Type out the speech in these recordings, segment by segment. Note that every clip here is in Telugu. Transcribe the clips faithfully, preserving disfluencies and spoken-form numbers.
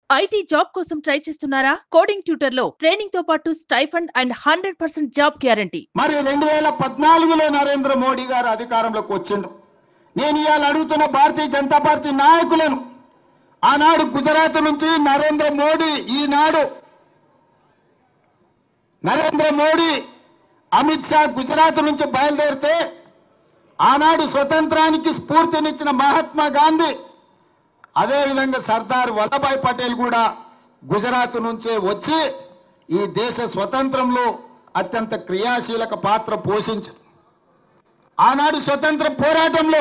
ఐటీ జాబ్ కోసం ట్రై చేస్తున్నారా? కోడింగ్ ట్యూటర్ లో ట్రైనింగ్ తో పాటు stipend and hundred percent job guarantee. మరి రెండు వేల పద్నాలుగులో నరేంద్ర మోడీ గారు అధికారంలోకి వచ్చిండు. నేను ఇవాళ అడుగుతున్న భారతీయ జనతా పార్టీ నాయకులను, ఆనాడు గుజరాత్ నుంచి నరేంద్ర మోడీ, ఈనాడు నరేంద్ర మోడీ అమిత్ షా గుజరాత్ నుంచి బయలుదేరితే ఆనాడు స్వతంత్రానికి స్ఫూర్తినిచ్చిన మహాత్మా గాంధీ, అదేవిధంగా సర్దార్ వల్లభాయ్ పటేల్ కూడా గుజరాత్ నుంచే వచ్చి ఈ దేశ స్వతంత్రంలో అత్యంత క్రియాశీలక పాత్ర పోషించారు. ఆనాడు స్వతంత్ర పోరాటంలో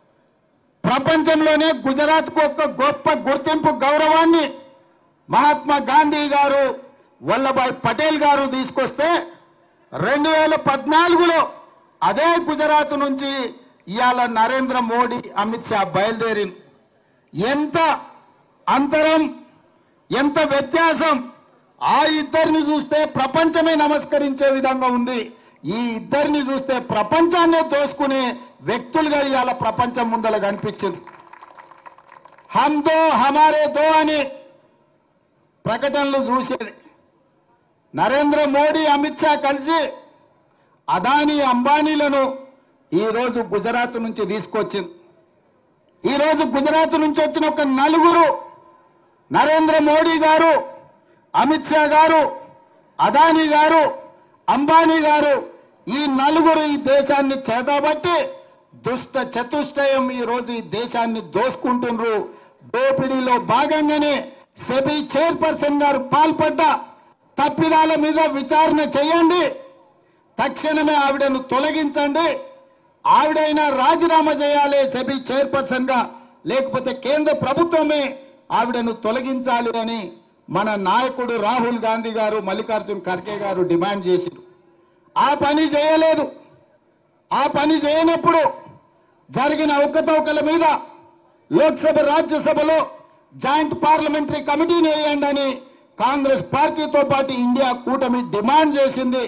ప్రపంచంలోనే గుజరాత్కు ఒక గొప్ప గుర్తింపు, గౌరవాన్ని మహాత్మా గాంధీ గారు, వల్లభాయ్ పటేల్ గారు తీసుకొస్తే రెండు వేల పద్నాలుగులో అదే గుజరాత్ నుంచి ఇవాళ నరేంద్ర మోడీ, అమిత్ షా బయలుదేరింది. ఎంత అంతరం, ఎంత వ్యత్యాసం! ఆ ఇద్దరిని చూస్తే ప్రపంచమే నమస్కరించే విధంగా ఉంది. ఈ ఇద్దరిని చూస్తే ప్రపంచాన్ని దోసుకునే వ్యక్తులుగా ఇవాళ ప్రపంచం ముందర కనిపించింది. హమ్ దో హమారే దో అని ప్రకటనలు చూసేది. నరేంద్ర మోడీ, అమిత్ షా కలిసి అదానీ, అంబానీలను ఈరోజు గుజరాత్ నుంచి తీసుకొచ్చింది. ఈరోజు గుజరాత్ నుంచి వచ్చిన ఒక నలుగురు, నరేంద్ర మోడీ గారు, అమిత్ షా గారు, అదానీ గారు, అంబానీ గారు, ఈ నలుగురు ఈ దేశాన్ని చేతబట్టి దుష్ట చతుష్టయం ఈరోజు ఈ దేశాన్ని దోసుకుంటున్నారు. దోపిడీలో భాగంగానే సెబీ చైర్పర్సన్ గారు పాల్పడ్డ తప్పిదాల మీద విచారణ చేయండి, తక్షణమే ఆవిడను తొలగించండి, ఆవిడైనా రాజీనామా చేయాలి సెబీ చైర్పర్సన్ గా, లేకపోతే కేంద్ర ప్రభుత్వమే ఆవిడను తొలగించాలి అని మన నాయకుడు రాహుల్ గాంధీ గారు, మల్లికార్జున్ ఖర్గే గారు డిమాండ్ చేశారు. ఆ పని చేయలేదు. ఆ పని చేయనప్పుడు జరిగిన అవకతవకల మీద లోక్సభ, రాజ్యసభలో జాయింట్ పార్లమెంటరీ కమిటీని వేయండి అని కాంగ్రెస్ పార్టీతో పాటు ఇండియా కూటమి డిమాండ్ చేసింది.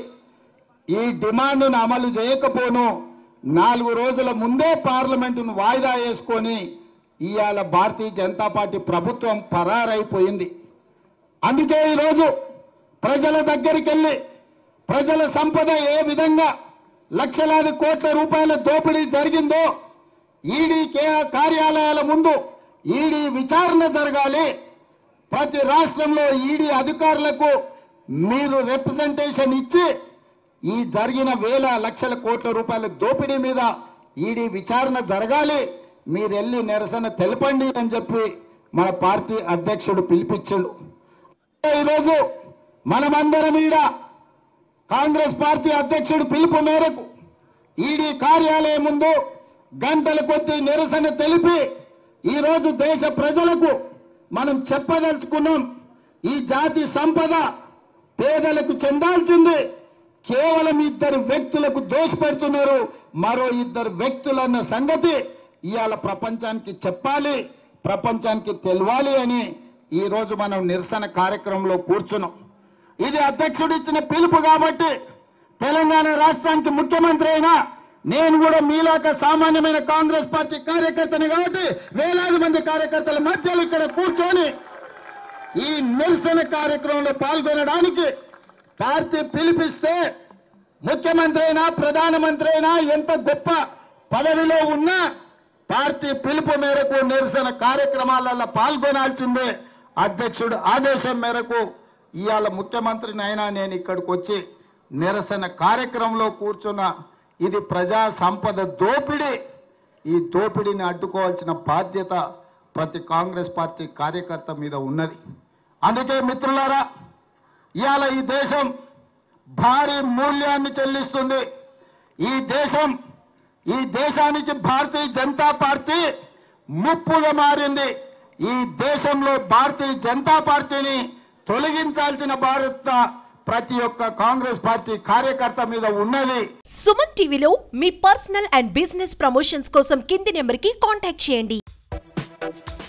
ఈ డిమాండ్ను అమలు చేయకపోను నాలుగు రోజుల ముందే పార్లమెంటును వాయిదా వేసుకొని ఇవాళ భారతీయ జనతా పార్టీ ప్రభుత్వం పరారైపోయింది. అందుకే ఈరోజు ప్రజల దగ్గరికి వెళ్ళి ప్రజల సంపద ఏ విధంగా లక్షలాది కోట్ల రూపాయల దోపిడీ జరిగిందో ఈడీ కార్యాలయాల ముందు ఈడీ విచారణ జరగాలి. ప్రతి రాష్ట్రంలో ఈడీ అధికారులకు మీరు రిప్రజెంటేషన్ ఇచ్చి ఈ జరిగిన వేల లక్షల కోట్ల రూపాయల దోపిడీ మీద ఈడీ విచారణ జరగాలి, మీరు వెళ్ళి నిరసన తెలపండి అని చెప్పి మన పార్టీ అధ్యక్షుడు పిలిపించాడు. ఈరోజు మనమందరం ఈడ కాంగ్రెస్ పార్టీ అధ్యక్షుడు పిలుపు మేరకు ఈడీ కార్యాలయం ముందు గంటల కొద్దీ నిరసన తెలిపి ఈరోజు దేశ ప్రజలకు మనం చెప్పదలుచుకున్నాం, ఈ జాతి సంపద పేదలకు చెందాల్సింది కేవలం ఇద్దరు వ్యక్తులకు దోషపెడుతున్నారు. మరో ఇద్దరు వ్యక్తులన్న సంగతి ఇవాళ ప్రపంచానికి చెప్పాలి, ప్రపంచానికి తెలవాలి అని ఈరోజు మనం నిరసన కార్యక్రమంలో కూర్చున్నాం. ఇది అధ్యక్షుడు ఇచ్చిన పిలుపు కాబట్టి తెలంగాణ రాష్ట్రానికి ముఖ్యమంత్రి అయినా నేను కూడా మీలాక సామాన్యమైన కాంగ్రెస్ పార్టీ కార్యకర్తని కాబట్టి వేలాది మంది కార్యకర్తల మధ్యలో ఇక్కడ కూర్చొని ఈ నిరసన కార్యక్రమంలో పాల్గొనడానికి పార్టీ పిలిపిస్తే ముఖ్యమంత్రి అయినా, ప్రధానమంత్రి అయినా, ఎంత గొప్ప పదవిలో ఉన్నా పార్టీ పిలుపు మేరకు నిరసన కార్యక్రమాలలో పాల్గొనాల్సిందే. అధ్యక్షుడు ఆదేశం మేరకు ఇవాళ ముఖ్యమంత్రిని అయినా నేను ఇక్కడికి వచ్చి నిరసన కార్యక్రమంలో కూర్చున్న. ఇది ప్రజా సంపద దోపిడీ. ఈ దోపిడీని అడ్డుకోవాల్సిన బాధ్యత ప్రతి కాంగ్రెస్ పార్టీ కార్యకర్త మీద ఉన్నది. అందుకే మిత్రులారా, ఇవాళ ఈ దేశం భారీ మూల్యాన్ని చెల్లిస్తుంది. ఈ దేశం ఈ దేశానికి భారతీయ జనతా పార్టీ ముప్పుగా మారింది. ఈ దేశంలో భారతీయ జనతా పార్టీని తొలగించాల్సిన బాధ్యత ప్రతి ఒక్క కాంగ్రెస్ పార్టీ కార్యకర్త మీద ఉన్నది. సుమన్ టీవీలో మీ పర్సనల్ అండ్ బిజినెస్ ప్రమోషన్స్ కోసం కింది నెంబర్కి కాంటాక్ట్ చేయండి.